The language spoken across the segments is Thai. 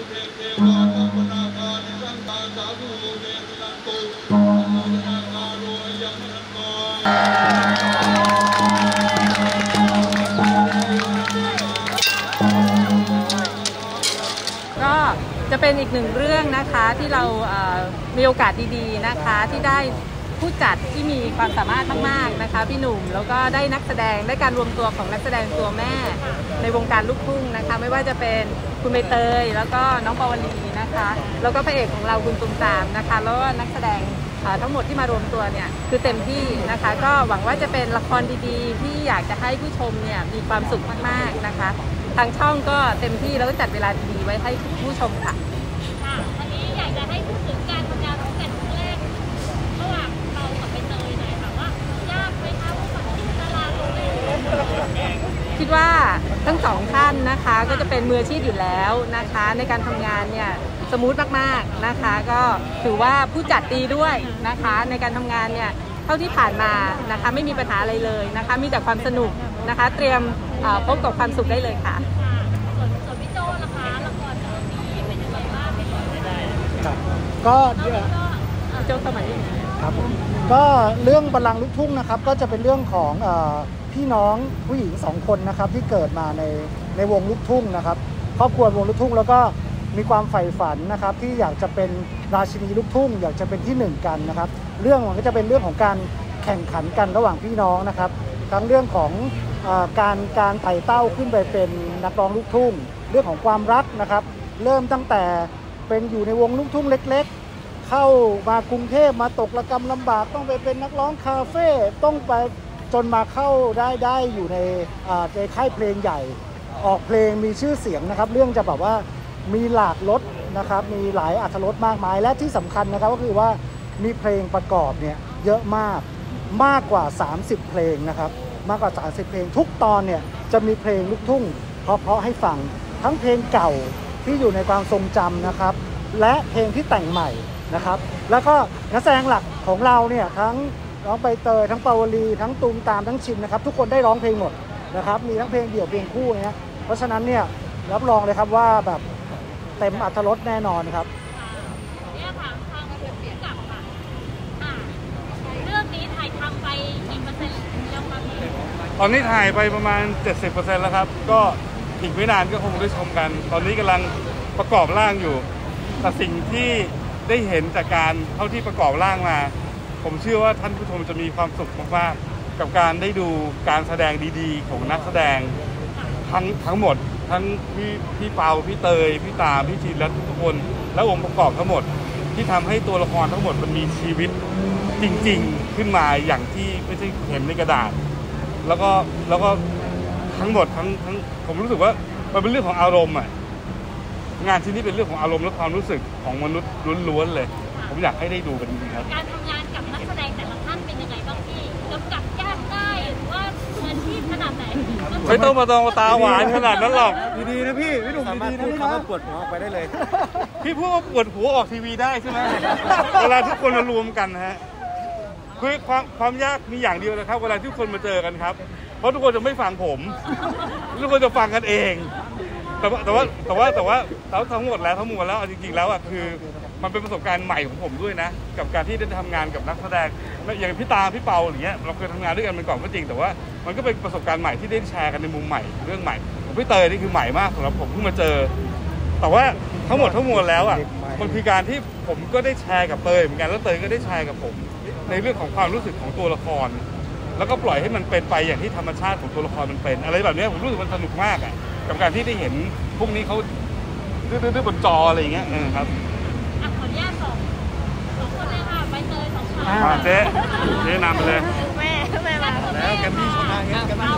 ก็จะเป็นอีกหนึ่งเรื่องนะคะที่เรามีโอกาสดีๆนะคะที่ได้ผู้จัดที่มีความสามารถมากๆนะคะพี่หนุ่มแล้วก็ได้นักแสดงได้การรวมตัวของนักแสดงตัวแม่ในวงการลูกทุ่งนะคะไม่ว่าจะเป็นคุณใบเตยแล้วก็น้องปวลีนะคะแล้วก็พระเอกของเราคุณตุ้มตามนะคะแล้วก็นักแสดงทั้งหมดที่มารวมตัวเนี่ยคือเต็มที่นะคะก็หวังว่าจะเป็นละครดีๆที่อยากจะให้ผู้ชมเนี่ยมีความสุขมากๆนะคะทางช่องก็เต็มที่แล้วก็จัดเวลาดีๆไว้ให้ผู้ชมค่ะวันนี้อยากจะให้พูดถึงการทำงานร่วมกันครั้งแรกระหว่างเรากับใบเตยหน่อยค่ะว่ายากไหมคะเพราะว่าดาราตัวแม่คิดว่าทั้งสองท่านนะคะก็จะเป็นมืออาชีพอยู่แล้วนะคะในการทำงานเนี่ยสมูทมากๆนะคะก็ถือว่าผู้จัดดีด้วยนะคะในการทำงานเนี่ยเท่าที่ผ่านมานะคะไม่มีปัญหาอะไรเลยนะคะมีแต่ความสนุกนะคะเตรียมพบกับความสุขได้เลยค่ะส่วนพี่โจ้ล่ะคะละครเรื่องนี้เป็นยังไงบ้างครับก็โจ้สมัยครับก็เรื่องบัลลังก์ลูกทุ่งนะครับก็จะเป็นเรื่องของพี่น้องผู้หญิง2คนนะครับที่เกิดมาในวงลูกทุ่งนะครับครอบครัววงลูกทุ่งแล้วก็มีความใฝ่ฝันนะครับที่อยากจะเป็นราชินีลูกทุ่งอยากจะเป็นที่1กันนะครับเรื่องมันก็จะเป็นเรื่องของการแข่งขันกันระหว่างพี่น้องนะครับทั้งเรื่องของการไต่เต้าขึ้นไปเป็นนักร้องลูกทุ่งเรื่องของความรักนะครับเริ่มตั้งแต่เป็นอยู่ในวงลูกทุ่งเล็กๆเข้ามากรุงเทพมาตกระกำลำบากต้องไปเป็นนักร้องคาเฟ่ต้องไปจนมาเข้าได้อยู่ในค่ายเพลงใหญ่ออกเพลงมีชื่อเสียงนะครับเรื่องจะแบบว่ามีหลากรสนะครับมีหลายอรรถรสมากมายและที่สำคัญนะครับก็คือว่ามีเพลงประกอบเนี่ยเยอะมากกว่า30เพลงนะครับมากกว่า30เพลงทุกตอนเนี่ยจะมีเพลงลูกทุ่งเพราะให้ฟังทั้งเพลงเก่าที่อยู่ในความทรงจำนะครับและเพลงที่แต่งใหม่นะครับแล้วก็นักแสดงหลักของเราเนี่ยทั้งน้องใบเตยทั้งปาวลีทั้งตูมตามทั้งชินนะครับทุกคนได้ร้องเพลงหมดนะครับมีทั้งเพลงเดี่ยวเพลงคู่นะเพราะฉะนั้นเนี่ยรับรองเลยครับว่าแบบเต็มอรรถรสแน่นอนครับเนี่ยค่ะทางเสียงกลับค่ะเรื่องนี้ถ่ายทำไปกี่เปอร์เซ็นต์แล้วครับตอนนี้ถ่ายไปประมาณ 70% แล้วครับก็อีกไม่นานก็คงได้ชมกันตอนนี้กำลังประกอบร่างอยู่แต่สิ่งที่ได้เห็นจากการเท่าที่ประกอบร่างมาผมเชื่อว่าท่านผู้ชมจะมีความสุขมากๆกับการได้ดูการแสดงดีๆของนักแสดงทั้งหมดทั้งพี่เปาพี่เตยพี่ตาพี่ชินและทุกคนและองค์ประกอบทั้งหมดที่ทำให้ตัวละครทั้งหมดมันมีชีวิตจริงๆขึ้นมาอย่างที่ไม่ใช่เห็นในกระดาษแล้วก็ทั้งหมดทั้งผมรู้สึกว่ามันเป็นเรื่องของอารมณ์งานชิ้นนี้เป็นเรื่องของอารมณ์และความรู้สึกของมนุษย์ล้วนๆเลยผมอยากให้ได้ดูกันจริงๆครับการทำงานกับนักแสดงแต่ละท่านเป็นยังไงบ้างพี่กำกับยากได้หรือว่าอาชีพขนาดไหนไม่ต้องมาตาหวานขนาดนั้นหรอกดีๆนะพี่หนุ่มดีๆนะพี่นะปวดหัวออกไปได้เลยพี่พูดว่าปวดหัวออกทีวีได้ใช่ไหมเวลาทุกคนมารวมกันฮะคือความยากมีอย่างเดียวนะครับเวลาทุกคนมาเจอกันครับเพราะทุกคนจะไม่ฟังผมทุกคนจะฟังกันเองแต่ว่าทั้งหมดแล้วจริงๆแล้วคือมันเป็นประสบการณ์ใหม่ของผมด้วยนะกับการที่ได้ทำงานกับนักแสดงอย่างพี่ตาพี่เปาอย่างเงี้ยเราเคยทำงานด้วยกันมาก่อนก็จริงแต่ว่ามันก็เป็นประสบการณ์ใหม่ที่ได้แชร์กันในมุมใหม่เรื่องใหม่ของพี่เตยนี่คือใหม่มากสำหรับผมเพิ่งมาเจอแต่ว่าทั้งหมดแล้วมันคือการที่ผมก็ได้แชร์กับเตยเหมือนกันแล้วเตยก็ได้แชร์กับผมในเรื่องของความรู้สึกของตัวละครแล้วก็ปล่อยให้มันเป็นไปอย่างที่ธรรมชาติของตัวละครมันเป็นอะไรแบบนี้ผมรู้สึกมันสนุกมากกับการที่ได้เห็นพวกนี้เขาดื้อบนจออะไรอย่างเงี้ยครับขออนุญาตสองคนเลยค่ะใบเตยสองคนเจ๊นำไปเลยแม่มาแล้วแกมี่ชนะแกมี่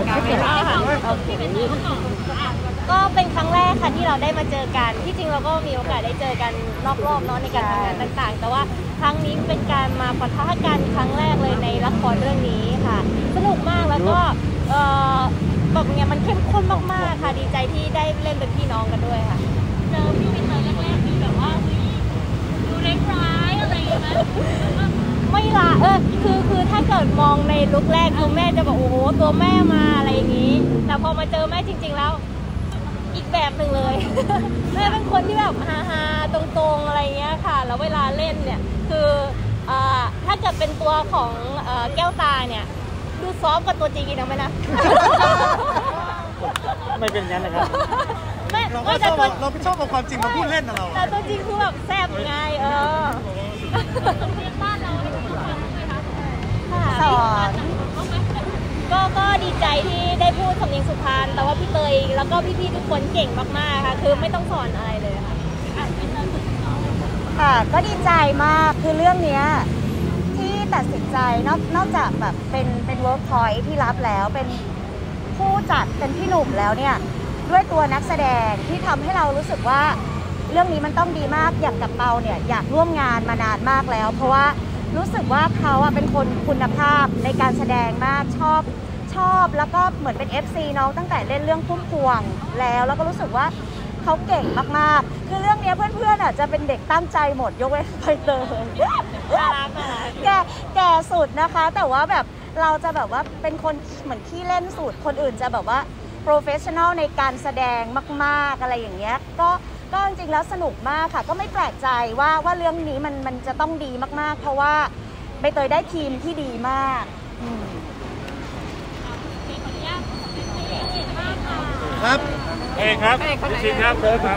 ก็เป็นครั้งแรกค่ะที่เราได้มาเจอกันที่จริงเราก็มีโอกาสได้เจอกันนอกรอบเนาะในการทำงานต่างๆแต่ว่าครั้งนี้เป็นการมาปะทะกันครั้งแรกเลยในละครเรื่องนี้ค่ะสนุกมากแล้วก็แบบเนี้ยมันเข้มข้นมากๆค่ะดีใจที่ได้เล่นเป็นพี่น้องกันด้วยค่ะเจอพี่วินเตอร์แรกๆมีแบบว่าดูร้ายอะไรอย่างเงี้ยไม่ละคือถ้าเกิดมองในลุคแรกคือแม่จะบอกโอ้โหตัวแม่มาอะไรอย่างนี้แต่พอมาเจอแม่จริงๆแล้วอีกแบบหนึ่งเลยแม่เป็นคนที่แบบฮาๆตรงๆอะไรเงี้ยค่ะแล้วเวลาเล่นเนี่ยคือถ้าเกิดเป็นตัวของแก้วตาเนี่ยดูซอฟต์กว่าตัวจริงอีกนะไหมนะไม่เป็นงั้นนะครับ เราก็ชอบเราไม่ชอบเอาความจริงมาพูดเล่นนะเราแต่ตัวจริงคือแบบแซ่บไงเรียนบ้านเราให้ทุกคนรู้ไหมคะสอนก็ดีใจที่ได้พูดสำเนียงสุพรรณแต่ว่าพี่เตยแล้วก็พี่ๆทุกคนเก่งมากๆค่ะคือไม่ต้องสอนอะไรเลยค่ะค่ะก็ดีใจมากคือเรื่องเนี้ยที่ตัดสินใจนอกจากแบบเป็นเวิร์กพอยท์ที่รับแล้วเป็นผู้จัดเป็นพี่หนุ่มแล้วเนี่ยด้วยตัวนักแสดงที่ทำให้เรารู้สึกว่าเรื่องนี้มันต้องดีมากอย่างกับเปาเนี่ยอยากร่วมงานมานานมากแล้วเพราะว่ารู้สึกว่าเขาเป็นคนคุณภาพในการแสดงมากชอบแล้วก็เหมือนเป็น FC น้องตั้งแต่เล่นเรื่องพุ่มพวงแล้วก็รู้สึกว่าเขาเก่งมากๆคือเรื่องนี้เพื่อนๆจะเป็นเด็กตั้งใจหมดยกเว้นใบเตยแก่สุดนะคะแต่ว่าแบบเราจะแบบว่าเป็นคนเหมือนขี้เล่นสุดคนอื่นจะแบบว่าโปรเฟชชั่นอลในการแสดงมากๆอะไรอย่างเงี้ยก็จริงๆแล้วสนุกมากค่ะก็ไม่แปลกใจว่าเรื่องนี้มันจะต้องดีมากๆเพราะว่าใบเตยได้ทีมที่ดีมากครับเองครับพี่ชินครับเชิญครับ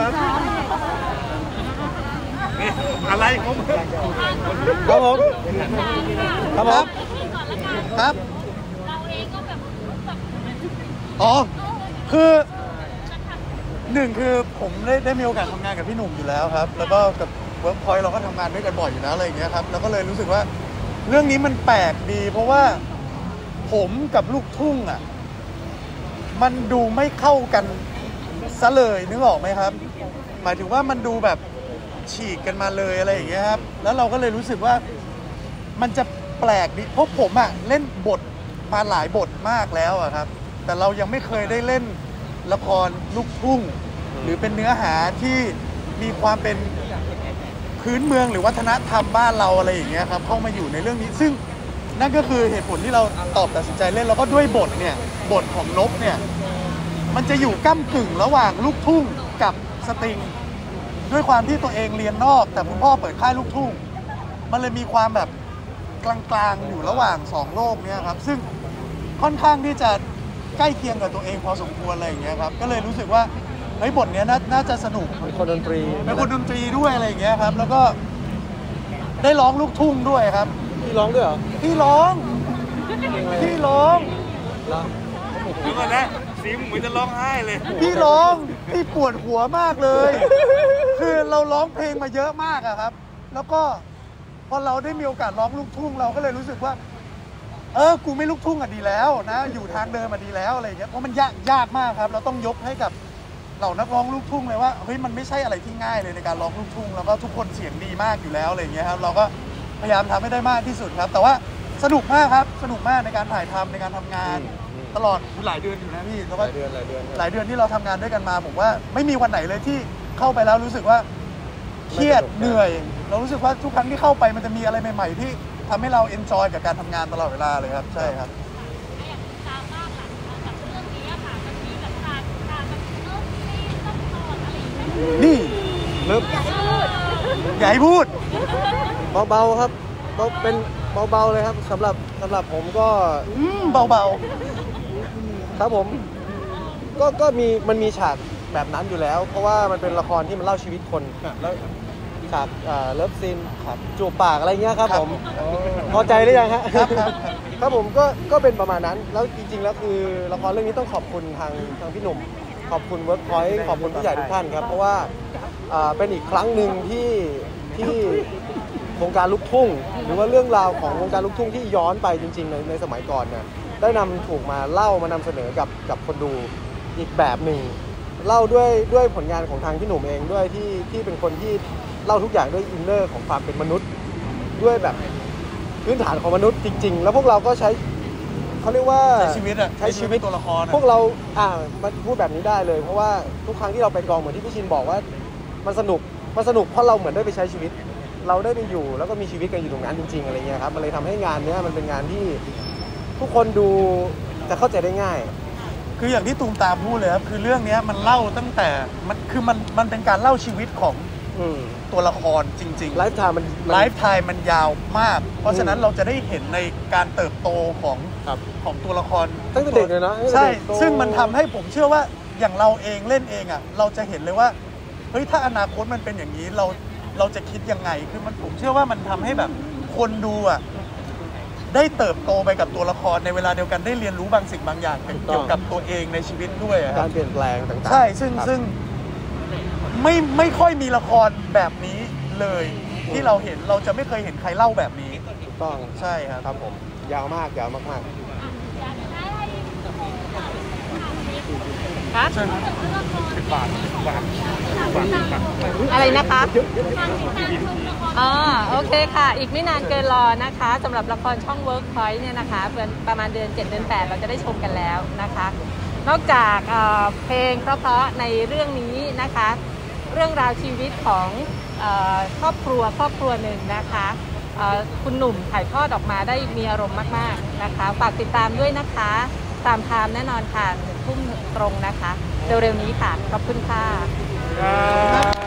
นี่อะไรผมครับผมครับผมครับเราเองก็แบบอ๋อคือหนึ่งคือผมได้มีโอกาสทำงานกับพี่หนุ่มอยู่แล้วครับแล้วก็กับเวิร์กพอยต์เราก็ทำงานด้วยกันบ่อยอยู่แล้วอะไรอย่างเงี้ยครับแล้วก็เลยรู้สึกว่าเรื่องนี้มันแปลกดีเพราะว่าผมกับลูกทุ่งมันดูไม่เข้ากันซะเลยนึกออกไหมครับหมายถึงว่ามันดูแบบฉีกกันมาเลยอะไรอย่างเงี้ยครับแล้วเราก็เลยรู้สึกว่ามันจะแปลกดิเพราะผมเล่นบทมาหลายบทมากแล้วครับแต่เรายังไม่เคยได้เล่นละครลูกทุ่งหรือเป็นเนื้อหาที่มีความเป็นพื้นเมืองหรือวัฒนธรรมบ้านเราอะไรอย่างเงี้ยครับเข้ามาอยู่ในเรื่องนี้ซึ่งนั่นก็คือเหตุผลที่เราตัดสินใจเล่นแล้วก็ด้วยบทเนี่ยบทของนบเนี่ยมันจะอยู่ก้ำกึ่งระหว่างลูกทุ่งกับสตริงด้วยความที่ตัวเองเรียนนอกแต่คุณพ่อเปิดค่ายลูกทุ่งมันเลยมีความแบบกลางๆอยู่ระหว่าง2โลกเนี่ยครับซึ่งค่อนข้างที่จะใกล้เคียงกับตัวเองพอสมควรอะไรอย่างเงี้ยครับก็เลยรู้สึกว่าเฮ้ยบทเนี้ยน่าจะสนุกเป็นคนดนตรีด้วยอะไรอย่างเงี้ยครับแล้วก็ได้ร้องลูกทุ่งด้วยครับพี่ร้องด้วยเหรอพี่ร้องดูก่อนนะสีเหมือนจะร้องไห้เลยพี่ร้องพี่ปวดหัวมากเลยคือเราร้องเพลงมาเยอะมากครับแล้วก็พอเราได้มีโอกาสร้องลูกทุ่งเราก็เลยรู้สึกว่ากูไม่ลูกทุ่งดีแล้วนะอยู่ทางเดิมดีแล้วอะไรอย่างเงี้ยเพราะมันยากมากครับเราต้องยกให้กับเหล่านักร้องลูกทุ่งเลยว่าเฮ้ยมันไม่ใช่อะไรที่ง่ายเลยในการร้องลูกทุ่งแล้วก็ทุกคนเสียงดีมากอยู่แล้วอะไรอย่างเงี้ยครับเราก็พยายามทำให้ได้มากที่สุดครับแต่ว่าสนุกมากครับสนุกมากในการถ่ายทำในการทำงานตลอดหลายเดือนอยู่นะพี่แล้วก็หลายเดือนที่เราทำงานด้วยกันมาผมว่าไม่มีวันไหนเลยที่เข้าไปแล้วรู้สึกว่าเครียดเหนื่อยเรารู้สึกว่าทุกครั้งที่เข้าไปมันจะมีอะไรใหม่ๆที่ทำให้เราเอนจอยกับการทำงานตลอดเวลาเลยครับใช่ครับอย่างตามบ้านหลังจากเรื่องนี้ค่ะมันมีแบบการแบบซีต้องถอดอะไรอย่างเงี้ยนี่เลิฟอย่าให้พูดเบาๆครับเป็นเบาๆเลยครับสำหรับผมก็เบาๆครับผมก็มันมีฉากแบบนั้นอยู่แล้วเพราะว่ามันเป็นละครที่มันเล่าชีวิตคนแล้วฉากเลิฟซีนจูบปากอะไรเงี้ยครับผมพอใจหรือยังครับผมก็เป็นประมาณนั้นแล้วจริงๆแล้วคือละครเรื่องนี้ต้องขอบคุณทางพี่หนุ่มขอบคุณเวิร์กพอยต์ขอบคุณผู้ใหญ่ทุกท่านครับเพราะว่าเป็นอีกครั้งหนึ่งที่วงการลูกทุ่งหรือว่าเรื่องราวของวงการลูกทุ่งที่ย้อนไปจริงๆในสมัยก่อนเนี่ยได้ถูกมาเล่ามานำเสนอกับคนดูอีกแบบหนึ่งเล่าด้วยผลงานของทางพี่หนุ่มเองด้วยที่เป็นคนที่เล่าทุกอย่างด้วยอินเนอร์ของความเป็นมนุษย์ด้วยแบบพื้นฐานของมนุษย์จริงๆแล้วพวกเราก็ใช้เขาเรียกว่าใช้ชีวิตตัวละครพวกเรามันพูดแบบนี้ได้เลยเพราะว่าทุกครั้งที่เราไปกองเหมือนที่พี่ชินบอกว่ามันสนุกเพราะเราเหมือนได้ไปใช้ชีวิตเราได้ไปอยู่แล้วก็มีชีวิตกันอยู่ตรงนั้นจริงๆอะไรเงี้ยครับมันเลยทำให้งานนี้มันเป็นงานที่ทุกคนดูจะเข้าใจได้ง่ายคืออย่างที่ตูมตามพูดเลยครับคือเรื่องนี้มันเล่าตั้งแต่มันเป็นการเล่าชีวิตของตัวละครจริงๆไลฟ์ไทม์มันยาวมากเพราะฉะนั้นเราจะได้เห็นในการเติบโตของตัวละครตั้งแต่เด็กเลยนะใช่ซึ่งมันทำให้ผมเชื่อว่าอย่างเราเองเล่นเองอ่ะเราจะเห็นเลยว่าเฮ้ยถ้าอนาคตมันเป็นอย่างนี้เราจะคิดยังไงคือผมเชื่อว่ามันทำให้แบบคนดูอ่ะได้เติบโตไปกับตัวละครในเวลาเดียวกันได้เรียนรู้บางสิ่งบางอย่างเกี่ยวกับตัวเองในชีวิตด้วยการเปลี่ยนแปลงต่างๆใช่ซึ่งไม่ค่อยมีละครแบบนี้เลยที่เราเห็นเราจะไม่เคยเห็นใครเล่าแบบนี้ถูกต้องใช่ครับครับผมยาวมากครับอะไรนะคะโอเคค่ะอีกไม่นานเกินรอนะคะสำหรับละครช่อง Workpoint เนี่ยนะคะประมาณเดือน7 เดือน 8เราจะได้ชมกันแล้วนะคะนอกจากเพลงเพราะๆในเรื่องนี้นะคะเรื่องราวชีวิตของครอบครัวหนึ่งนะคะคุณหนุ่มถ่ายทอดออกมาได้มีอารมณ์มากๆนะคะฝากติดตามด้วยนะคะตามไทม์แน่นอนค่ะ 1 ทุ่มตรงนะคะเร็วๆนี้ค่ะขอบคุณค่ะ